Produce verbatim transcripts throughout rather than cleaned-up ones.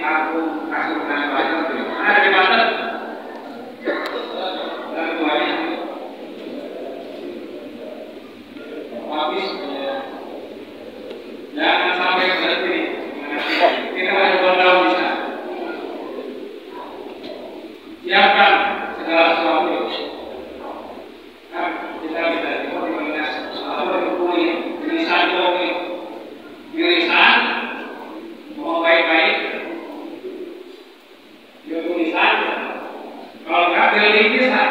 aku kasih dengan banyak ada di Banten dan keduanya habis jangan sampai berhenti kita ada berlalu di sana siapkan segala sesuatu kan kita bisa dikoordinasi selalu dihubungi tulisan dihubungi tulisan mau baik-baik dia tulisan kalau nggak dia lingkisan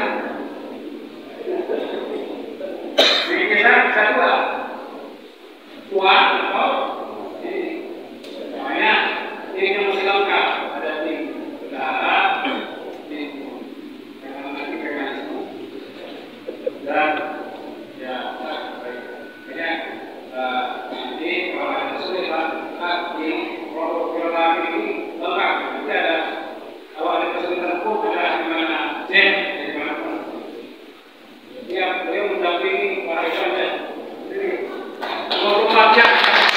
lingkisan bisa dua dua atau ini namanya ini yang mesti lengkap ada di udara di nanti mekanisme dan ya baik nanti kalau ada kesulitan di program ini lengkap nanti ada kalau ada kesulitan pun ada di mana Jen di mana pun dia beliau mendampingi para saja jadi kalau pelajar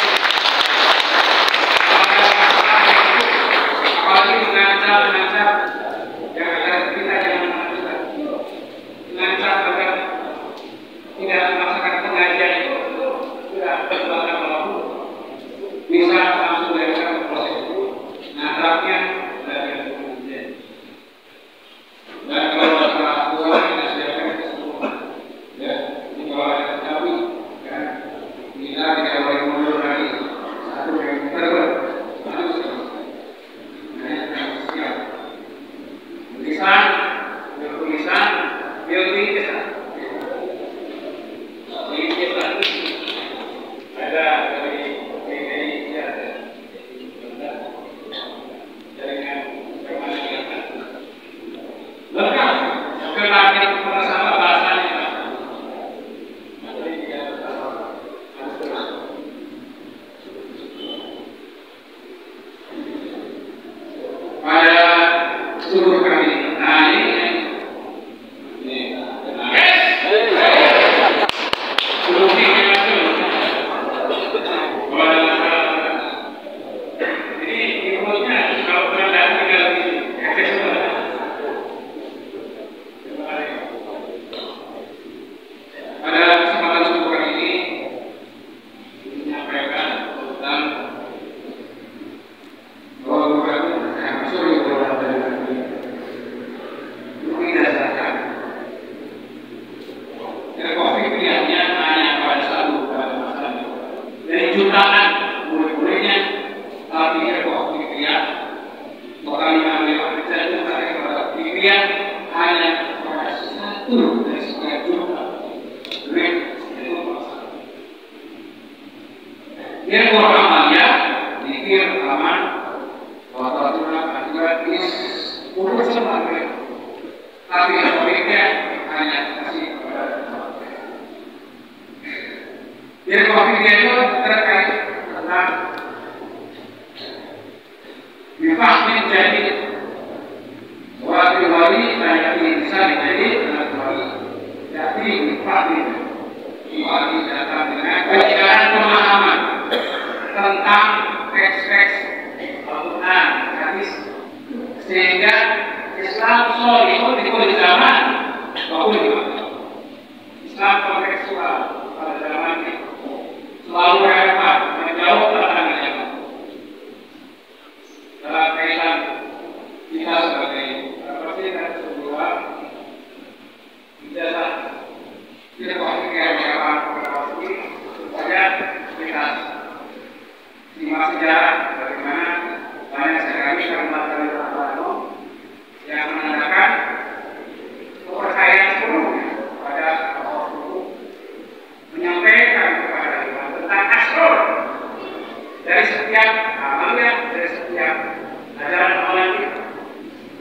apalagi mengajar mengajar yang agar kita jangan mengajar mengajar agar tidak melaksanakan pengajian itu sudah berlaku waktu bisa langsung dilakukan proses itu nah draftnya dari pengajian dan kalau masalah uang kita siapkan semua ya ini kalau ada tapi kan kita tidak boleh mundur lagi satu kilometer harus nah siap tulisan tulisan building kesan ada dari D K I ya jaringan permainan lengkap kemudian bersama bahasanya pada seluruh kali nah ini ini jutaan murid-muridnya tapi kalau dilihat total lima miliar saja pada dilihat hanya pada satu dari sekian juta murid itu masalah. Dia orang Amalia dikir aman waktu itu akibat ini urus semua murid tapi muridnya hanya kasih kepada dia covid itu terkait tentang bifahmi jadi wakil wali banyak bisa menjadi anak wali jadi bifahmi wali datang dengan kejaran pemahaman tentang teks-teks Al-Quran hadis sehingga Islam solihun di kulli zaman maupun di Islam kontekstual pada zaman ini selalu relevan menjawab tantangannya dalam kaitan kita sebagai pasti dan sebuah ijazah tidak berpikir siapa ini supaya kita simak sejarah bagaimana banyak sekali kalimat-kalimat Al-Quran yang menandakan kepercayaan sepenuhnya pada Allah menyampaikan kepada kita tentang asror dari setiap amalnya, dari setiap ajaran amalan kita.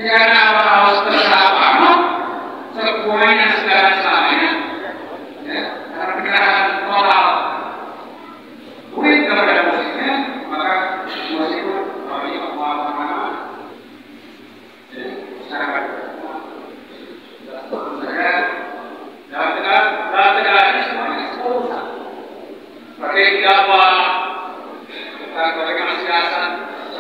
karena harus tersalah semuanya segala selamanya, ya, karena penyerahan total duit kepada musiknya, maka musik itu harusnya kemana-mana. Jadi masyarakat saya dalam tegak dalam tegak ini semuanya urusan. Pakai dakwah, kita berikan siasat,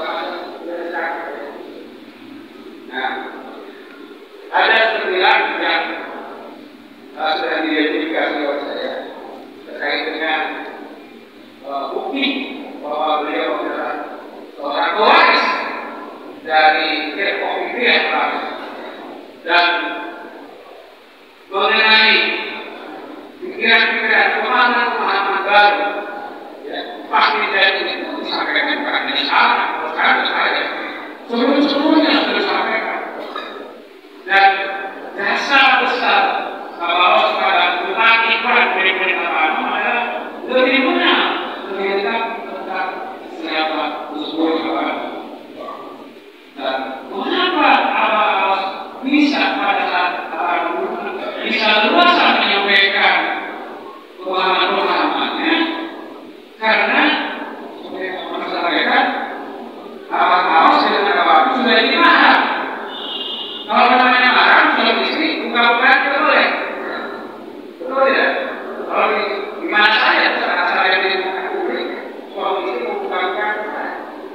nah, ada sembilan yang uh, sudah diidentifikasi oleh saya terkait dengan uh, bukti bahwa beliau adalah seorang pewaris dari Republik Indonesia dan mengenai pikiran-pikiran pemahaman-pemahaman baru, ya, pasti dari itu disampaikan karena salah atau salah saja. Sebelum-sebelumnya sudah disampaikan. Dan dasar besar kalau pada tentang ikhwan dari pertama adalah lebih benar lebih dekat tentang siapa usul ikhwan. Dan mengapa Allah bisa pada saat bisa luas menyampaikan pemahaman-pemahamannya karena seperti yang saya sampaikan awal-awal sudah sudah dimaham. Kalau namanya marah, kalau di sini buka-bukaan tidak boleh. Betul tidak? Kalau di, di mana saja saat saya di publik, kalau di sini buka-bukaan tidak.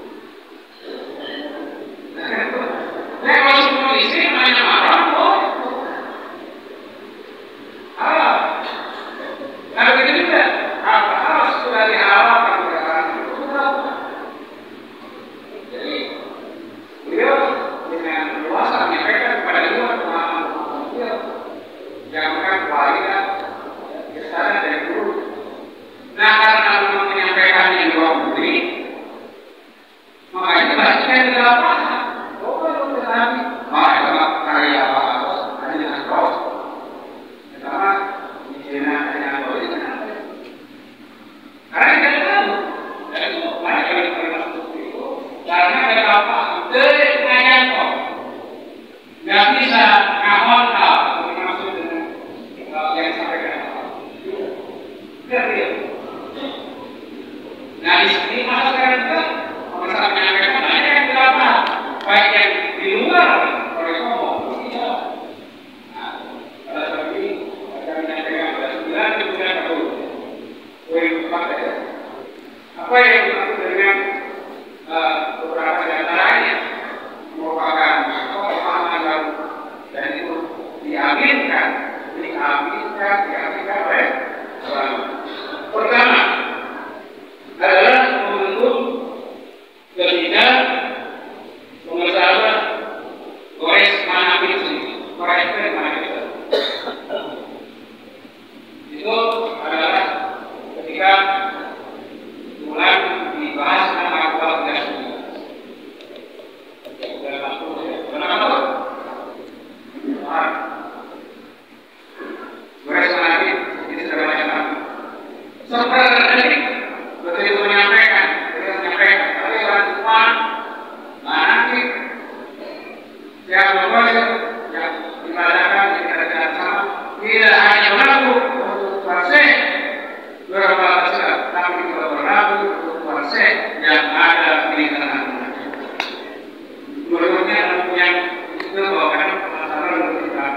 Nah, kalau semua di sini namanya marah, oh. Ah. Nah, begitu juga. Apa harus sudah diharapkan kepada itu buka-bukaan. Jadi, beliau dengan luasa menyampaikan kepada luar pemahaman beliau yang akan kualitas kesadaran dari guru. Nah, karena memang menyampaikan yang dua bukti, makanya bahasanya tidak paham. Oh, tetapi, oh, itu karya apa harus hanya dengan terus. Pertama, di sini hanya boleh dengan karena kita tahu, dan itu banyak yang terlihat seperti itu. Karena ada apa? Dari ayat kok, nggak bisa ngawal hal maksud dengan uh, yang disampaikan. Biar nah di sini masa sekarang juga masalah menyampaikan banyak yang tidak paham, baik yang di luar oleh ngomong, tidak. Nah, pada saat ini akan menyampaikan ada sembilan kemudian satu poin empat ya. Apa yang dimaksud dengan uh, beberapa di antaranya merupakan pemahaman baru dan itu diaminkan, diaminkan, diaminkan oleh ulama. Pertama adalah membentuk ketidak pengesahan gores manapun gores manapun itu adalah ketika mulai dibahas tentang akal dan seperti begitu menyampaikan, begitu menyampaikan, tapi orang tua mana sih yang membuat yang dibadakan di kerajaan sama tidak hanya berlaku untuk kuasa beberapa besar, tapi juga berlaku untuk kuasa yang ada di tanah. Dua-duanya yang itu bawakan masalah lebih besar.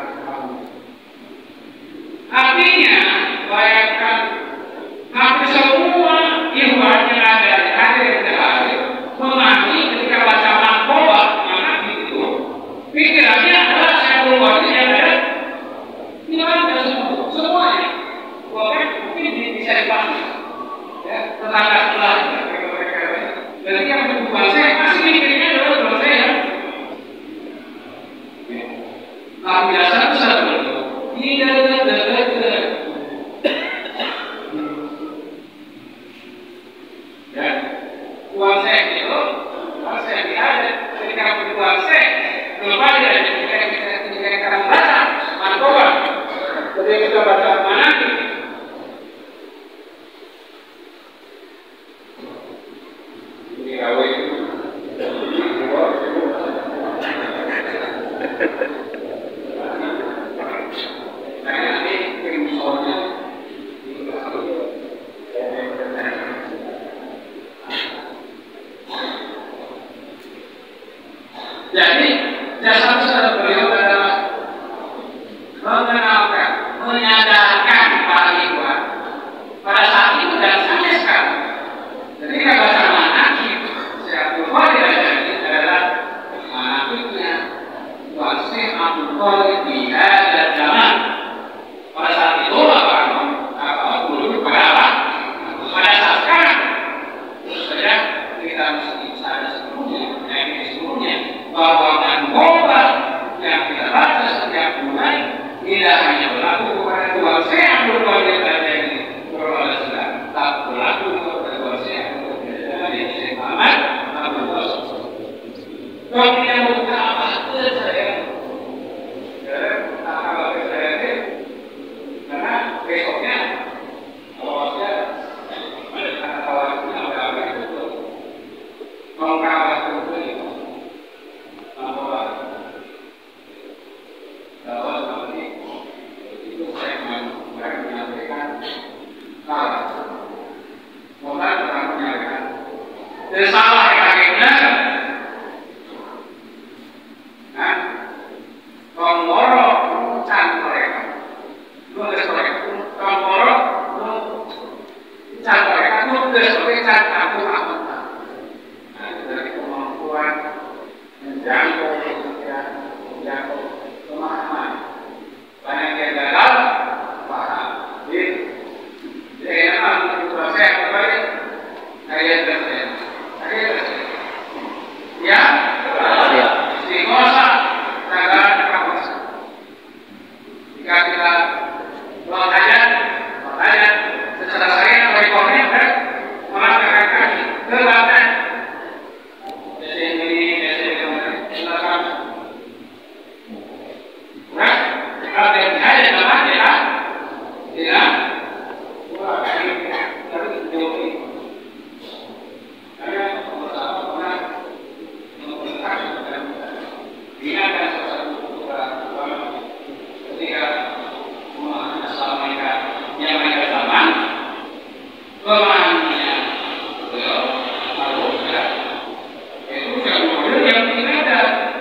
Artinya, bayangkan hampir semua ikhwan yang ada di hadir di hadir memahami ketika baca makroba mana itu pikirannya adalah saya berubah yang ada tidak ada semua semuanya bahkan mungkin bisa dipahami ya tetangga sebelah jadi yang berubah saya masih mikirnya adalah berubah saya nah biasa itu satu tidak tidak tidak kuasa itu, kuasa yang ada ketika berkuasa, belum ada ketika kita ketika kita baca manfaat, ketika kita baca manaki. Ini kawin. Syekh Abdul Qadir di hadzal zaman. Pada saat itu apa apa dulu berapa? Pada saat sekarang sudah kita mesti sadar seluruhnya, mengenai seluruhnya bahwa narkoba yang kita baca setiap bulan tidak hanya berlaku kepada Tuhan Syekh Abdul Qadir saja ini beroleh sedang, tapi berlaku kepada Tuhan Syekh Abdul Qadir Syekh Muhammad Abdul Qadir. Kalau tidak buka apa itu saya, ya, apa saya ini, karena besoknya kalau saya ada kawannya ada apa itu, mau kawan itu itu, bahwa bahwa nanti itu saya mau menyampaikan, kalau mau orang menyampaikan, jadi salah yang benar. Kongoro can mereka, nulis mereka, kongoro can mereka, nulis mereka aku amat. Nah, dari kemampuan menjangkau pikiran, menjangkau pemahaman. Banyak yang gagal, paham. Jadi, jadi memang itu saya kembali, saya bersedia, saya bersedia. Ya, istiqomah. Jika kita bertanya, bertanya secara saya rekornya kan mengatakan kami kebanggaan. Jadi ini jadi kemudian silakan. Nah, kalau tidak ada nama dia, tidak. Wah, ini harus dijauhi. Karena bersama pernah memperlukan dia dan sesuatu ketika Assalamualaikum yang mereka zaman pemahamannya beliau lalu ya itu yang model yang tidak ada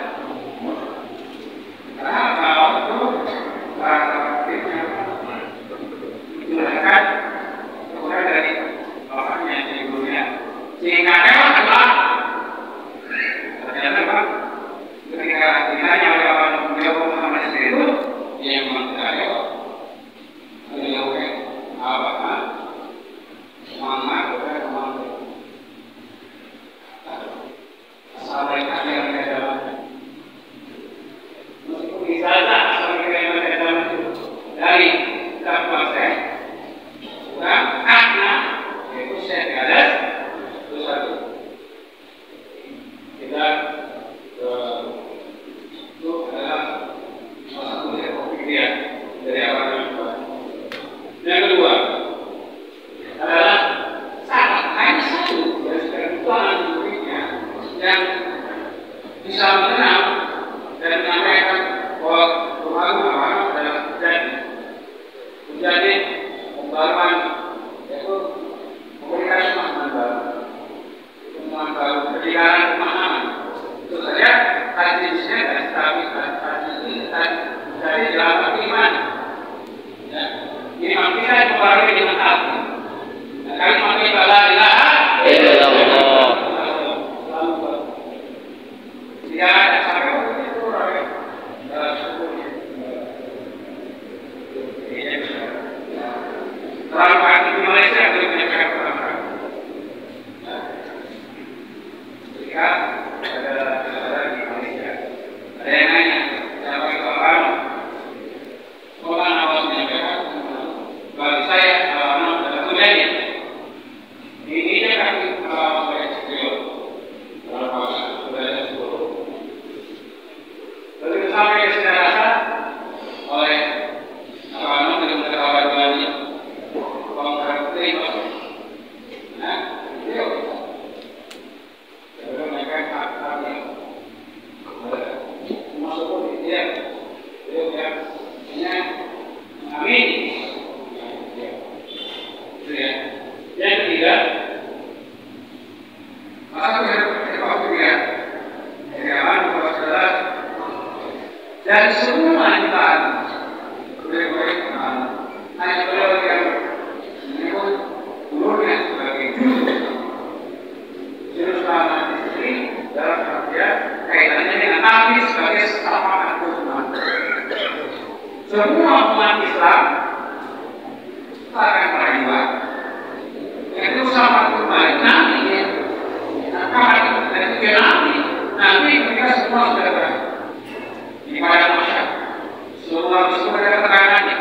karena kalau itu bahasa praktiknya digunakan kemudian dari bapaknya dari gurunya singkatnya adalah ternyata Pak ketika ditanya oleh orang beliau Muhammad sendiri itu yang mengatakan beliau apa kan mama kepada mama sampai kami yang ada meskipun bisa tak sampai kami yang ada dari dapat saya kurang karena itu saya gadas itu satu kita itu adalah salah satu dia dari awal kedua. Yang kedua adalah sangat hanya satu dari kebutuhan muridnya yang bisa mengenal dan menyampaikan bahwa Tuhan Allah adalah terjadi menjadi pembaruan yaitu memberikan pemahaman baru, pemahaman baru, pendidikan pemahaman. Itu saja hadisnya dan tapi hadis ini dari dalam iman. Ya, iman kita membaharui dengan hati. Kali mati la ilaha illallah. Tidak ada sampai itu orang. Terlalu banyak di Malaysia belum menyampaikan orang. Jika ada di Malaysia, ada yang nanya, siapa itu orang? Orang awal menyampaikan, bagi saya anak adalah kejadian. Ini dia kami awal saya kecil, kalau sudah sepuluh. Lalu sampai saya rasa oleh anak belum terkawal lagi, konkret itu. Nah, itu. Jadi mereka kata masuk dia, dia dia amin. Itu ya. Yang ketiga, masa waktu dia, zaman saudara dan semua kita boleh-boleh hanya beliau yang menyebut gulunya sebagai juru juru selamat di sini dalam artian kaitannya dengan Nabi sebagai sesama manusia. semua umat Islam akan merayakan. Itu sama kembali nanti ya. Akan dan juga nanti nanti ketika semua sudah berakhir di padang masyarakat, semua semua ada tekanannya,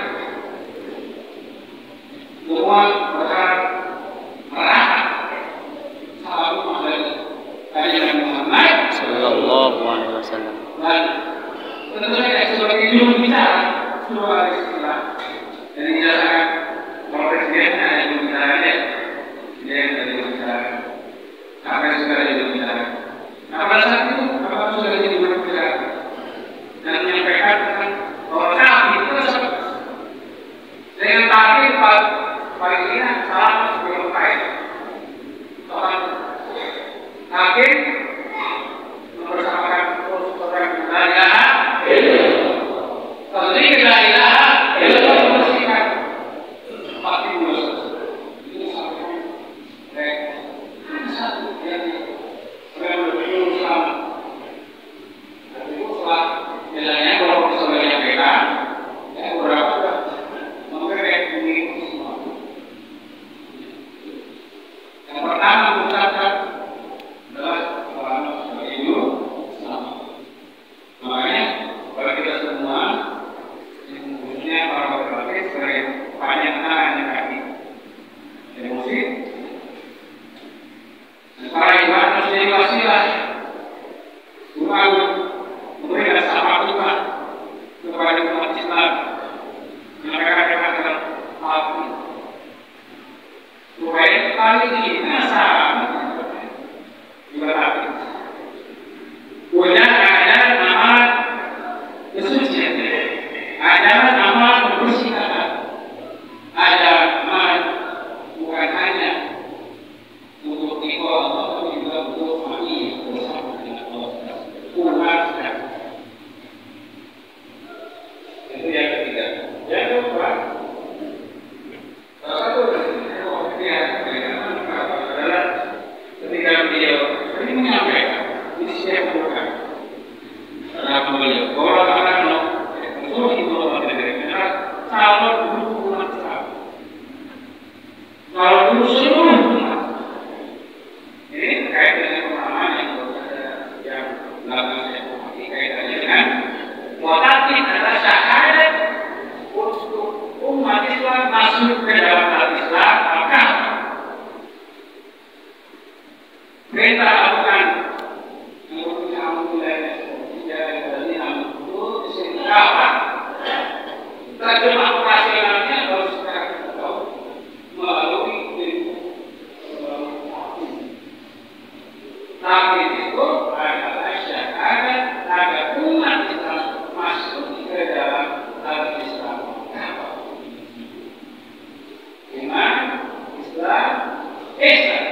semua berharap merahat selalu menjadi ajaran Muhammad Sallallahu Alaihi Wasallam. Dan tentu saja sebagai juru bicara sebuah istilah dan dijelaskan kalau presiden ada juru bicaranya, dia ada juru bicara, apa yang sudah ada juru bicara. Nah pada saat itu apa sudah jadi juru bicara dan menyampaikan tentang bahwa kami itu tersebut dengan takdir paling ini salah sebelum kait soal takdir mempersamakan orang la ilaha illallah la ilaha illallah membersihkan hati manusia. Ini satu yang yang berjuru sama. Dan itu setelah bilangnya kalau bisa menyampaikan ya beberapa mengerek ini semua. Yang pertama mengucapkan adalah salam sebagai juru sama. Makanya bagi kita semua, khususnya para laki-laki sebagai panjang tangan dan kaki, emosi, dan para ibadah harus jadi wasilah untuk memberikan sama Tuhan kepada umat Islam yang mereka katakan hati supaya kali ini sama juga hati punya ajaran amal kesucian, ajaran amal membersihkan, ajaran amal bukan hanya untuk ego Allah tapi juga untuk kami bersama dengan Allah umat Islam. Itu yang ketiga. Yang kedua, salah satu adalah ketika beliau ini menyampaikan ini siapa bukan dalam beliau bahwa orang-orang musuh itu orang dari negara calon guru umat Islam, calon guru seluruh umat. Ini terkait dengan pemahaman yang berbeda yang belakang saya pahami kaitannya dengan muatati adalah syahadat untuk umat Islam masuk ke dalam Islam. Maka perintah lakukan menurut alhamdulillah tidak dari alhamdulillah di sini apa terjemah operasionalnya harus kita tahu melalui tapi itu adalah syahadat agar umat Islam masuk ke dalam Islam. Iman, Islam, Islam.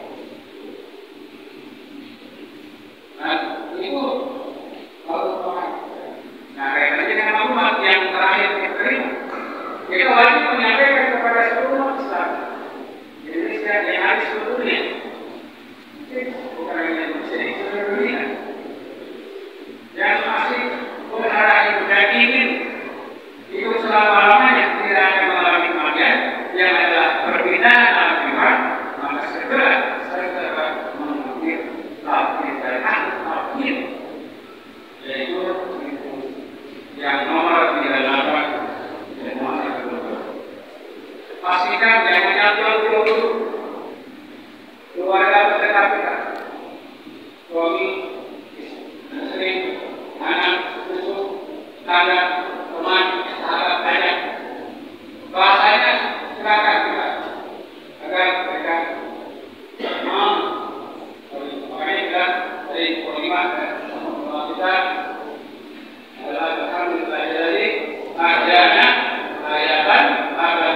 Nah, itu kalau nah kaitannya dengan umat yang terakhir diterima, kita wajib menyampaikan kepada seluruh umat Islam Indonesia yang ada di seluruh dunia. Bukan hanya Indonesia, di seluruh dunia yang masih berharap dan ingin hidup selama-lamanya tidak akan mengalami kematian yang adalah perbedaan akibat, maka segera segera mengambil takdir dari takdir, yaitu yang nomor tiga puluh delapan dan nomor tiga puluh dua. Pastikan jangan nyantol dulu keluarga terdekat kita, suami, istri, anak, cucu, tetangga, teman, sahabat, banyak. Bahasanya silakan kita agar mereka mau makanya kita dari kelima kita adalah kami pelajari ajana ayatan agar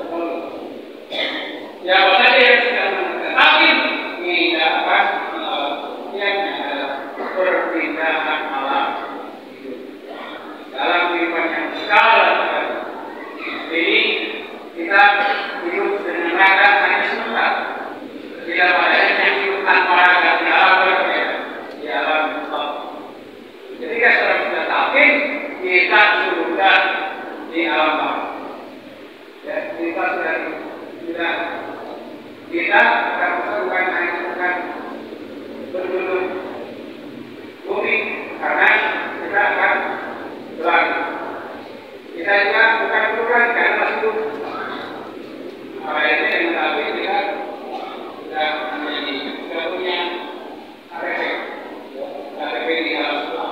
siapa saja yang sedang mengetahui tidak akan yang adalah perbedaan alam dalam kehidupan yang skala. Jadi kita hidup dengan raga hanya sebentar. Tidak ada yang hidup tanpa raga di alam berbeda, di alam Allah. Ketika seorang sudah tahu kita sudah di alam bawah. Ya, kita sudah sudah kita akan bukan hanya bukan berduduk bumi karena kita akan berlari. Kita juga bukan berlari karena masih hidup. Apa ini yang tapi kita sudah menjadi sudah punya K T P, K T P di alam bawah.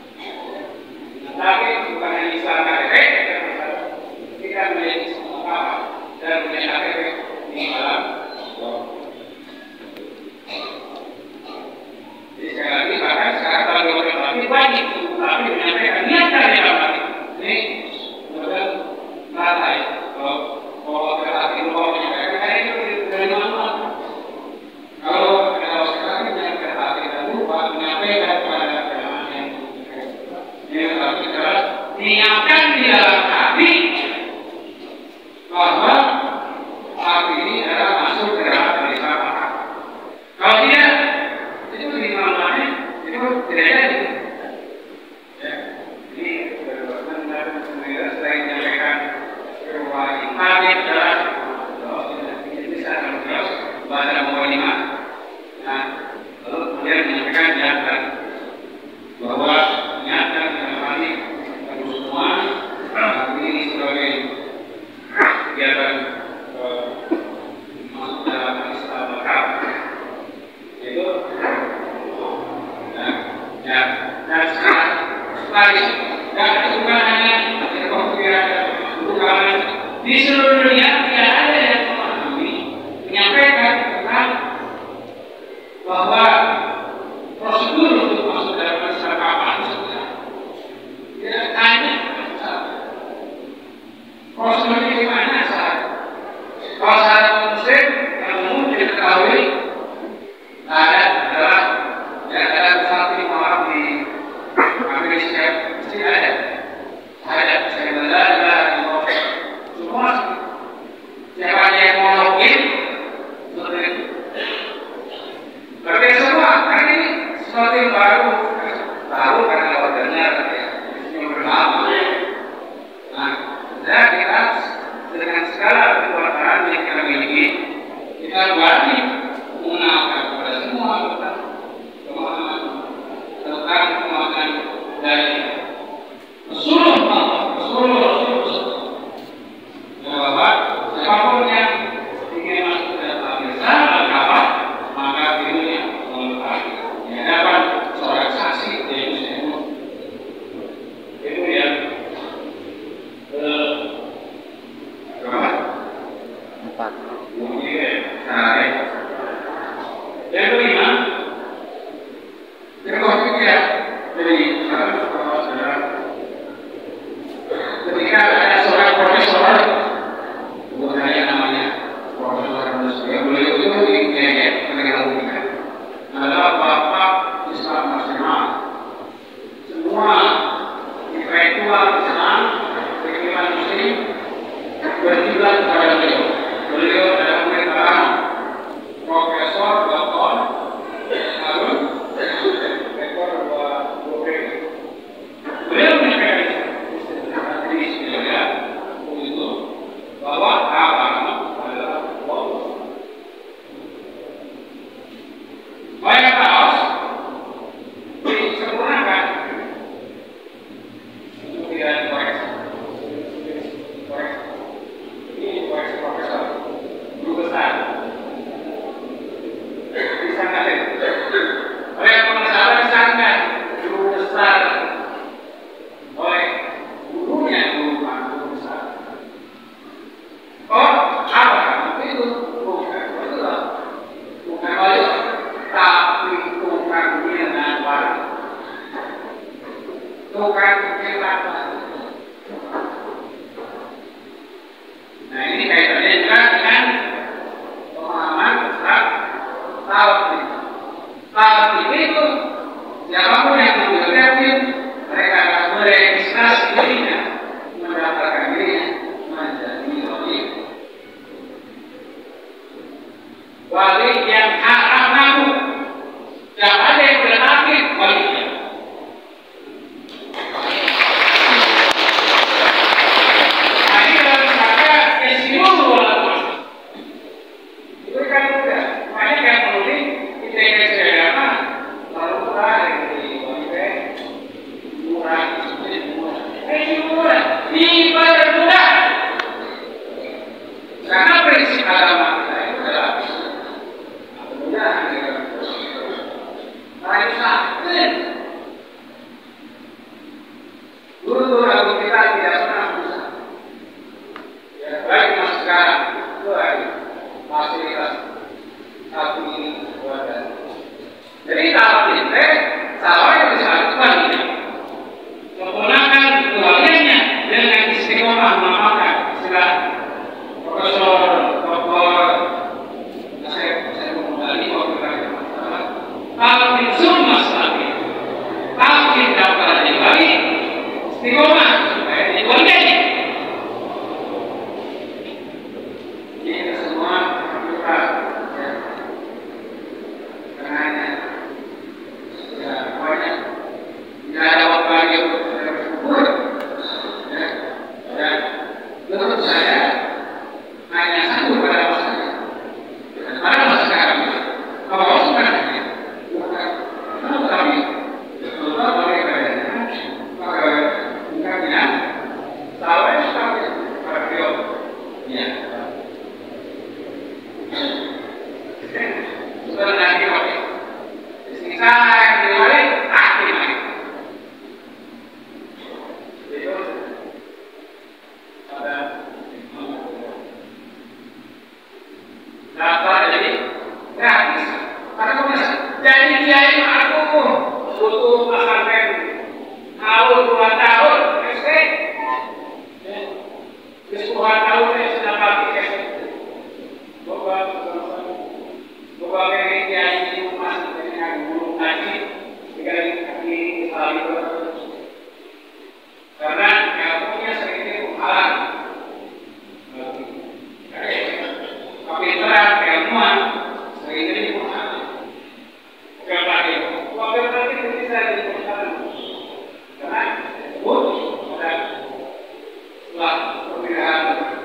Tapi bukan hanya istilah K T P, kita menjadi semua apa dan punya K T P di alam bawah. Jadi sekali lagi bahkan sekarang kalau kita lagi banyak tapi menyampaikan niat dari dalam hati ini betul rata ya. Kalau kalau kita hati lupa menyampaikan karena itu dari mana? Kalau kalau sekarang menyampaikan hati dan lupa menyampaikan kepada orang yang ini berarti adalah niatkan di dalam hati bahwa hati ini adalah masuk ke dalam tulisan mata. Kalau tidak itu di mana-mana itu tidak jadi. Ya, ini benar-benar selain menyampaikan bahwa hati adalah ini bisa terus bahasa mukalimah. Nah, lalu kemudian menyampaikan niatan bahwa niatan dalam hati harus semua ini sebagai kegiatan masuk dalam Islam bakal itu nah, ya, dan setelah itu dan itu bukan hanya bukan di seluruh dunia tidak ada yang memahami menyampaikan tentang bahwa prosedur untuk masuk dalam Islam apa sebenarnya tidak hanya prosedurnya gimana saat kalau seorang muslim yang umum diketahui ada adalah ya ada satu lima orang di Amerika mesti ada ada saya belajar semua siapa yang mau login seperti itu berbeda semua karena ini sesuatu yang baru baru karena lewat dengar yang berlama. Nah, dan kita dengan segala kekuatan yang kita miliki kita wajib mengenalkan kepada semua tentang pemahaman tentang pemahaman dari Rasulullah Allah, Rasulullah Rasulullah bahwa siapapun yang ingin masuk ke dalam Islam agama maka dirinya mengetahui di hadapan seorang saksi yaitu Syekh itu yang berapa? Empat. Yang kelima, yang ketiga dari ketika ada seorang profesor, bukan hanya namanya profesor yang beliau itu di I A I Pendidikan Logika, adalah bapak Islam nasional. Semua intelektual Islam, kehidupan Muslim berkiblat kepada beliau. Beliau adalah murid pertama, Profesor Doktor Harun Rektor dua Bukit. Beliau menyampaikan di sini itu bahwa agama adalah Allah. Banyak kaos disempurnakan untuk tidak dikoreksi. Ini koreksi profesor guru besar disangka oleh pengacara disangka guru besar oleh gurunya guru guru besar. Oh, apa itu? Bukan itu, bukan wali, tapi bukan dengan wali, bukan dengan wali. Nah ini kaitannya juga dengan pemahaman tentang tauhid. Tauhid itu siapapun yang mengambil yakin mereka akan meregistrasi dirinya, mendaftarkan dirinya menjadi wali. Wali yang haram namu, yang ada yang berarti wali. dengan kaki hal itu karena ilmunya sedikit menghalang. Tapi terang ilmuwan sedikit menghalang. Kenapa itu? Waktu nanti bisa diperlukan karena pun pada setelah perbedaan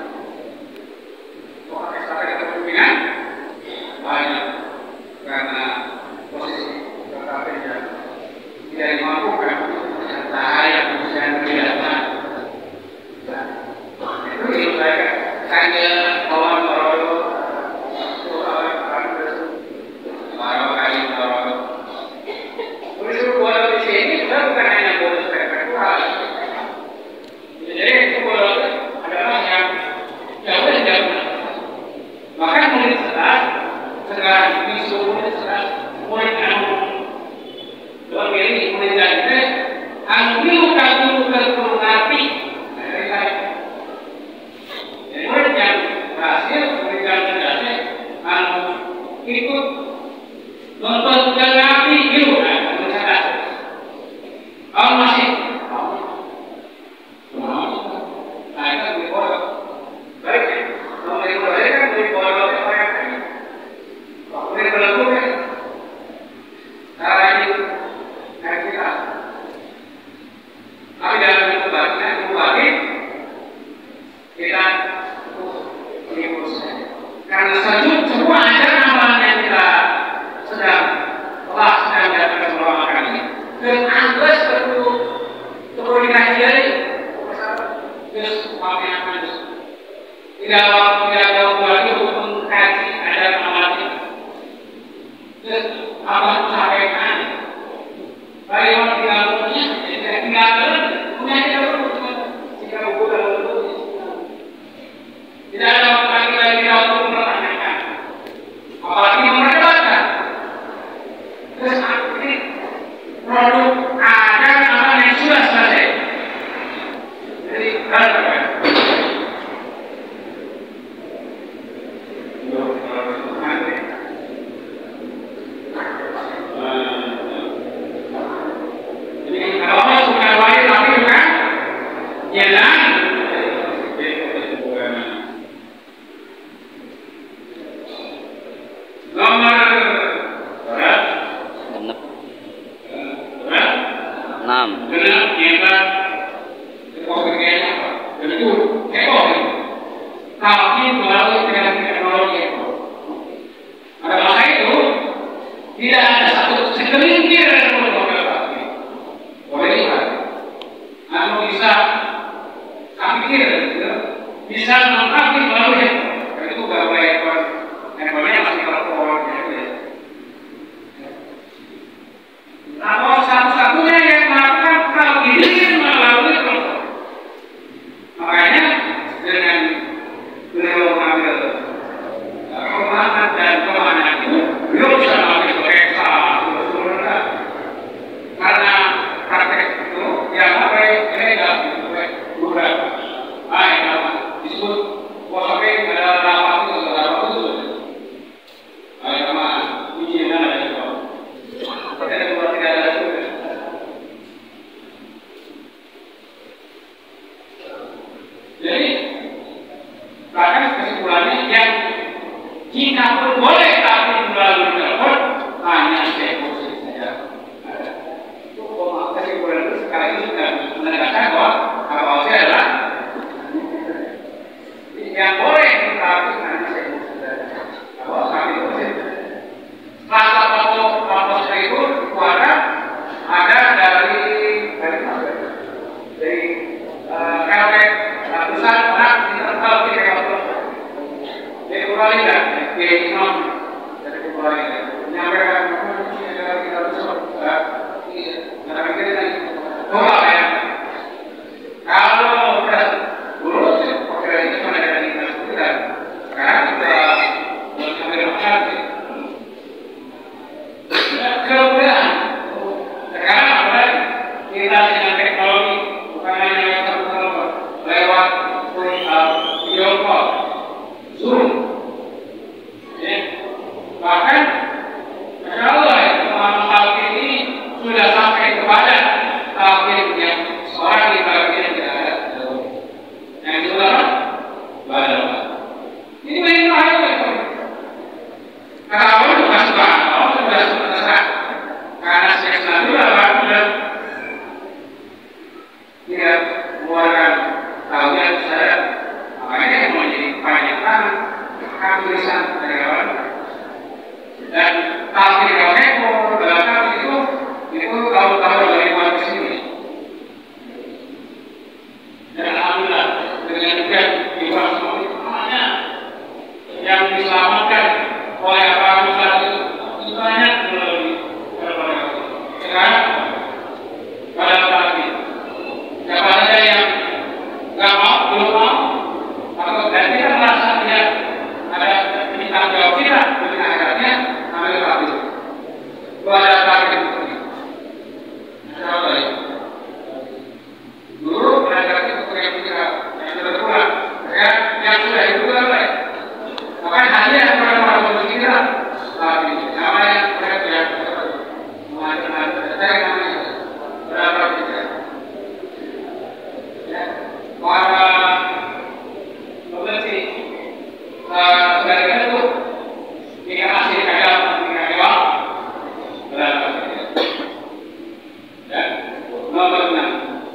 soal estafet kepemimpinan banyak karena posisi estafet yang tidak dimampukan cahaya perusahaan kelihatan. Itu itu saya hanya kawan baru soal kasus baru kali baru. Unsur baru di sini bukan hanya bonus perpetual. Jadi itu baru adalah yang jauh dan jauh. Bahkan murid setelah sekarang ini semuanya setelah murid anu dua kali murid dari anu milu kagu kagu nabi dari saya. Jadi murid yang berhasil murid yang cerdas anu ikut nonton juga nabi milu kan anu cerdas. Kalau masih nah itu lebih bodoh. Baik ya. Kalau lebih bodoh kan lebih bodoh orang ini. Kalau lebih bodoh kan cara ini kayak kita. Tapi dalam kebahagiaan kembali kita mengikut saja. Karena semua ajaran amalan yang kita sedang telah sedang dapatkan beberapa kali dan anggap perlu perlu dikaji lagi. Terus apa yang akan tidak tidak jauh lagi untuk mengkaji ajaran amalan ini. Terus apa sampaikan? Bagaimana tinggal punya? Tidak tinggal punya tidak perlu jika buku dalam bentuk tidak ada lagi lagi untuk mempertanyakan, apalagi memperdebatkan. Terus ini produk ajaran amalan yang sudah selesai. Jadi kalau kita dengan teknologi bukan hanya satu mengeluarkan tauhid saya, makanya yang menjadi banyak banget hak tulisan dari kawan. Dan tafsir kawan itu belakang itu itu tahu-tahu dari luar ke sini. Dan alhamdulillah dengan demikian juga semuanya yang diselamatkan oleh apa saat itu banyak melalui berbagai sekarang pada saat ini siapa saja yang nggak mau belum mau atau dan kita merasa tidak ada tanggung jawab kita dengan akhirnya ambil hati itu ada target seperti itu. Siapa lagi dulu mereka itu yang kita yang sudah pulang ya yang sudah itu kan baik makanya hanya kepada para pemimpin kita saat ini namanya mereka tidak mengatakan saya namanya berapa kita ya para pemimpin sebagai itu jika masih ada pemimpin dewan berapa kita ya nomor enam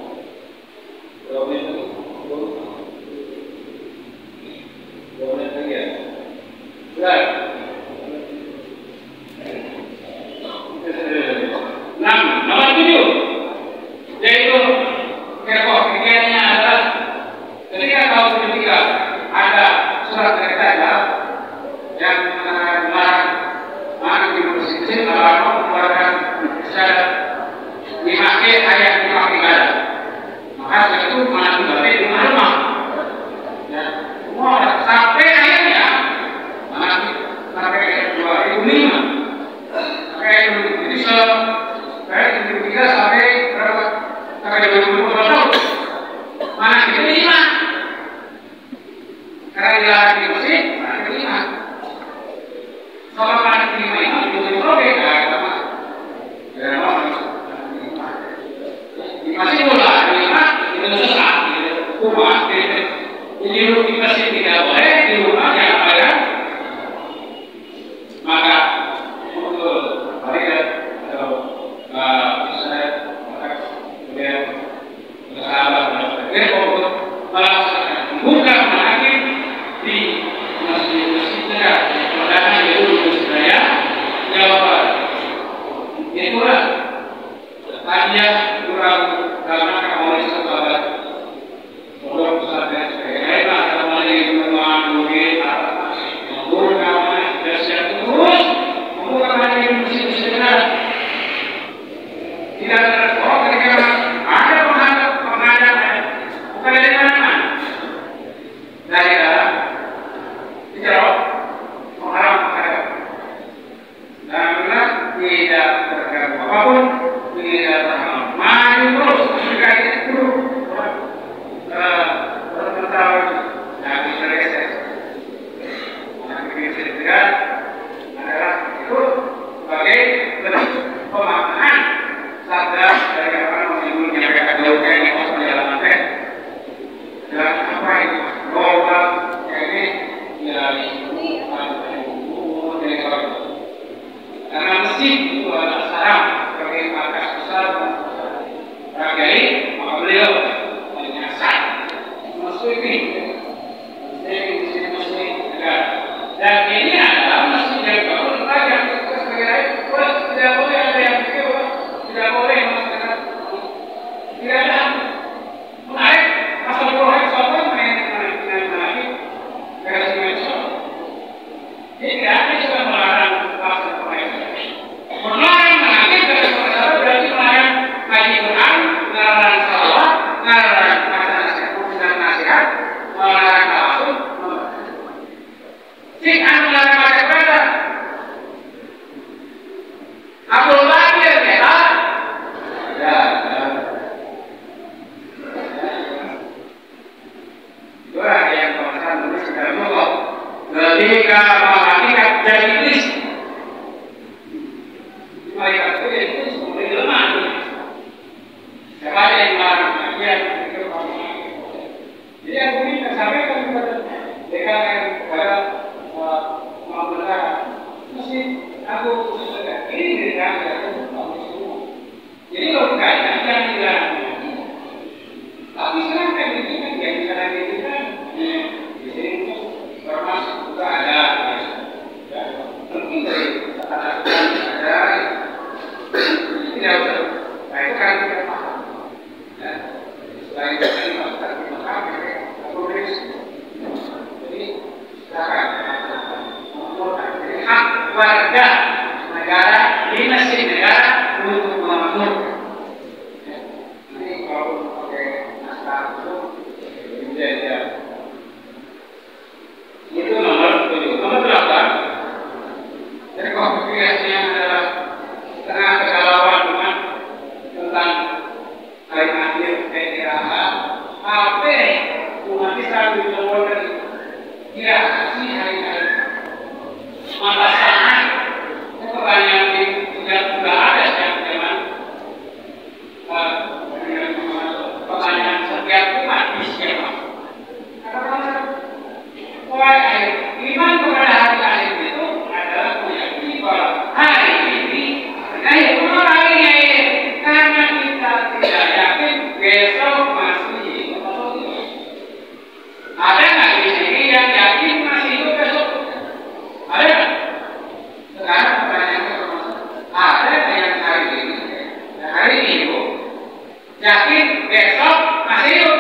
enam, nomor tujuh, yaitu pokok pikirannya adalah ketika tahun ketiga ada surat dari Raja yang melarang mana di masjid melarang mengeluarkan syarat dipakai ayat dipakai ada, maka setelah itu mana dipakai di rumah, ya, semua sampai ayatnya mana sampai dua ribu lima. Jadi saya dari tiga sampai berapa? Sampai dua ribu dua tahun. Mana kita lima? Karena dilarang di masjid, mana kita lima? Soal mana kita lima ini itu probek, ada apa? Ada apa? Di masjid pula lima itu sesat, rumah. Jadi di masjid tidak boleh, di rumah jangan ada. Maka mari atau saya kemudian bersahabat dia untuk melaksanakan membuka mengakhir di masjid-masjid negara pertama yaitu di Surabaya, Jawa Barat. Itulah hanya kurang karena kamu sahabat untuk pesantren sebagai hebat atau menjadi teman mungkin membuka dan siap terus membuka lagi masjid-masjid negara. Tidak ada oh ketika ada penghadap penghadap bukan dari mana dari dalam dijawab mengharap menghadap dan benar tidak terganggu apapun tidak terhalang maju terus jika itu bertahun yang bisa reses yang bisa dilihat adalah itu sebagai bentuk pemahaman sadar dari apa yang menyampaikan jauh ini untuk perjalanan teh dan apa itu global ini dari dari kalau karena masjid itu adalah sarang sebagai markas besar ragai maka beliau menyasar masuk ini dari masjid-masjid negara dan ini adalah masjid yang baru yang sebagai tidak boleh ada yang tidak boleh masyarakat tidak ada menarik asal boleh sopan main main lagi kasih main sopan jadi tidak ada juga melarang asal boleh melarang lagi dari masyarakat berarti melarang ngaji Quran melarang salawat melarang nasihat memberikan nasihat melarang langsung si anu melarang baca Quran aku lagi ya ya, itulah yang kawasan menulis dalam Allah ketika malaikat jadi iblis malaikat itu jadi iblis kemudian lemah siapa yang melarang dia jadi aku ini sampaikan kepada mereka yang kepada pemerintah mesti aku ini tidak ada jadi logikanya jangan dilarang tapi sekarang warga negara di masjid negara untuk memakmurkan. Nanti kalau pakai naskah itu bisa itu nomor tujuh. Nomor delapan. Jadi konfigurasinya adalah tengah kegalauan umat tentang hari akhir kira-kira apa umat Islam dilakukan kira-kira hari akhir mata sangat pertanyaan ini sudah sudah ada sejak zaman pertanyaan setiap umat di siapa iman kepada hari akhir itu adalah meyakini bahwa hari ini akhir umur hari ini karena kita tidak yakin besok masih hidup atau tidak. Ada nggak di sini yang yakin masih hidup besok? Ada nggak? Sekarang pertanyaannya ada nggak yang hari ini hari ini itu yakin besok masih hidup?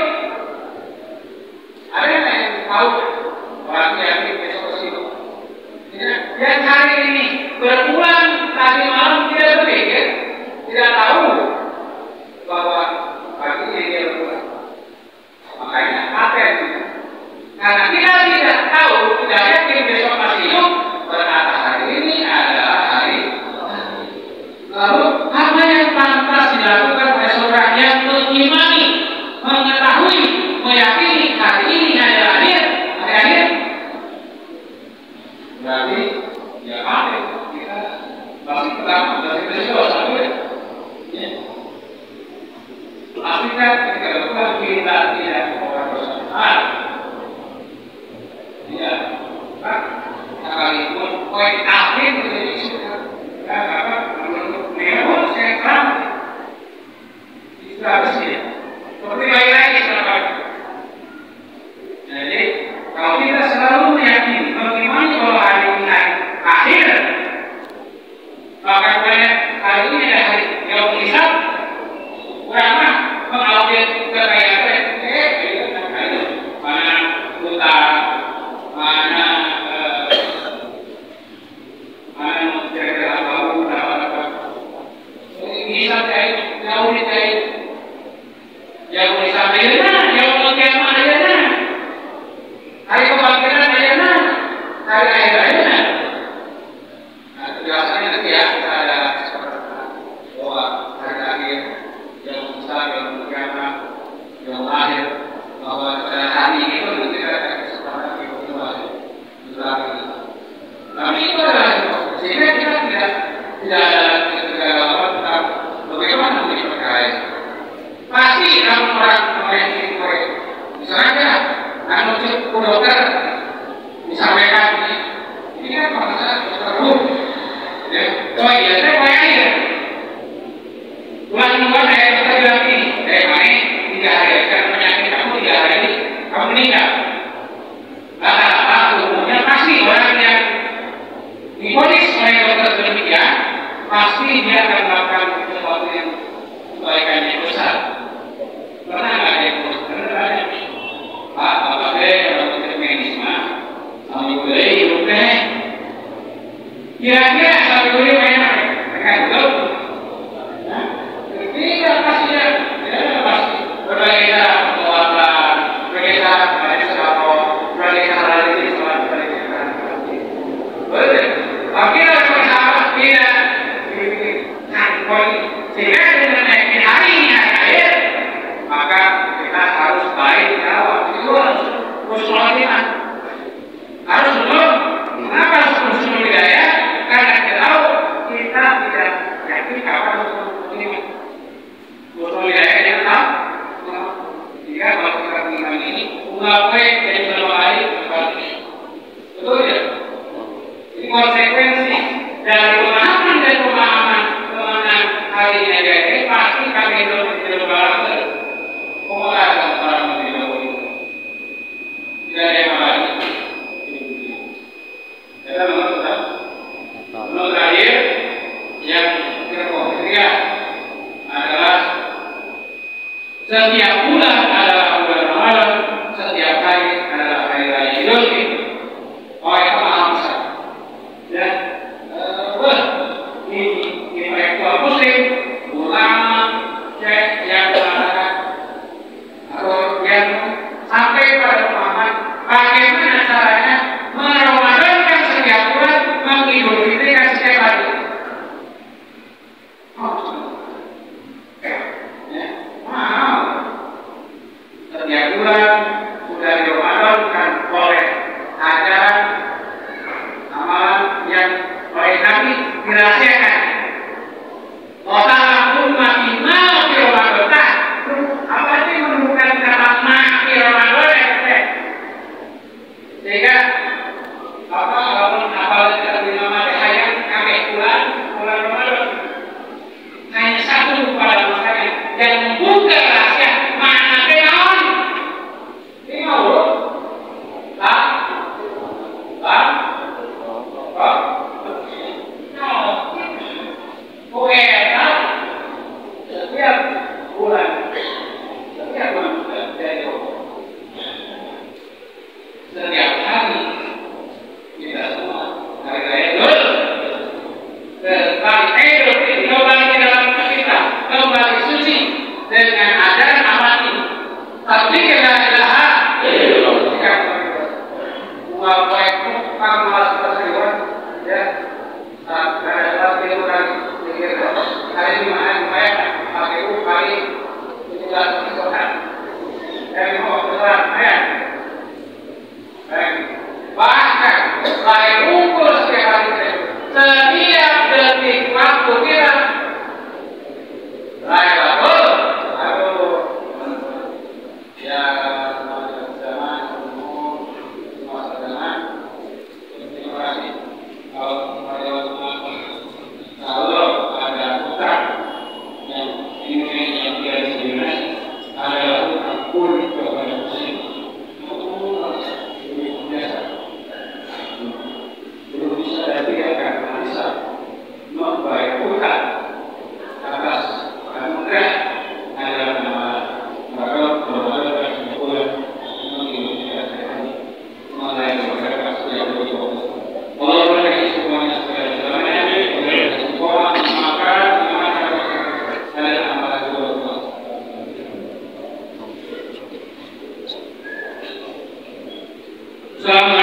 Ada nggak yang tahu orang yakin besok masih hidup? Yang hari ini berpulang tadi malam tidak berpikir, tidak tahu bahwa pagi ini dia berpulang. Makanya apa yang kita? Karena kita tidak tahu, tidak yakin besok masih hidup, berkata hari ini adalah hari. Lalu apa yang pantas dilakukan oleh seorang yang mengimani, mengetahui, meyakini hari ini adalah akhir, hari akhir? Berarti ya apa kita masih tetap masih berdoa satu ya. Pastikan ketika berpulang kita tidak orang bersalah. Ya, kan? Sekalipun poin akhir menjadi sudah ya apa menurut memang saya paham sudah bersih seperti lain-lain sekarang. Jadi kalau kita selalu meyakini mengimani bahwa hari ini akhir, maka banyak hari ini adalah hari yang hisab, ulama mengupdate kekayaan eh mana utang, mana mana kira-kira apa berapa apa ini sampai jauh di tay jauh di sampai mana jauh di kiamat aja mana hari kebangkitan aja mana hari akhir aja mana. Nah penjelasannya nanti ya kita ada bahwa hari akhir yang besar yang kiamat yang akhir bahwa pada hari itu nanti kita akan kesempatan di kedua lagi. Tapi itu adalah sehingga kita tidak tidak ada kegalauan tentang bagaimana menjadi perkara. Pasti kamu orang orang yang baik. Misalnya, anu cek dokter disampaikan ini, ini kan masalah dokter umum. Ya, oh iya, saya bayar ya. Bulan bulan saya kita bilang ini, saya mana tiga hari karena penyakit kamu tiga hari ini kamu meninggal. Rata-rata umumnya pasti orang yang diponis oleh dokter demikian pasti dia akan melakukan sesuatu yang kebaikannya besar. Pernah nggak ada yang pernah ada? Pak, apa deh kalau dokter medis mah, kami boleh hidup deh. Kira-kira kami boleh banyak mereka hidup? Tidak pasti ya, tidak pasti. Berbagai cara pengeluaran, berbagai cara berbagai cara berbagai cara ini sama berbagai cara. Boleh. Tapi kalau sahabat tidak sehingga dengan yakin hari ini hari akhir, maka kita harus baik dakwah itu harus usul iman. Harus betul. Kenapa harus usul hidayah? Karena kita tahu kita tidak yakin kapan usul iman. Usul hidayah yang tahu. Jika kalau kita mengiman ini, mengapa jadi berbalik berbalik? Betul ya? Ini konsekuensi dari pemahaman dan pemahaman pemahaman hari ini ada pasti kami hidup di dalam barang pemahaman barang menjadi dahulu. bulan sudah Ramadan oleh ajaran amalan yang oleh Nabi dirahasiakan. Total umat mau di Ramadan. Apa sih menemukan kata mati Ramadan ya? Sehingga apa kalau apalagi kalau dinamai hayang kakek bulan bulan Ramadan hanya satu pada masanya yang membuka rahasia mana kenaon ini mau ah ah ah no oke tak setiap bulan setiap bulan dari setiap hari kita semua hari raya Idul kembali Idul kembali ke dalam kita kembali suci dengan ajaran amal ini. Tapi kita ilaha illallah. Dua baik kamu masuk ke seriwan ya. Ada pasti orang pikir hari ini mana baik pakai u kali tidak sesuatu. Dari mau besar ya. Bahkan saya ukur setiap hari setiap detik waktu kita saya betul aduh ya zaman umum masa zaman terima kasih kalau kalau ada putra yang ini yang tidak disediakan adalah putra pun kepada muslim biasa belum bisa dilihatkan bisa membayar putra atas anugerah adalah nama Bapak Bapak dan Ibu menginginkan saya mengenai kepada kasus yang berikut. Allah berkati semuanya sekali selamanya. Semua maka maka ada amalan dua. Selamat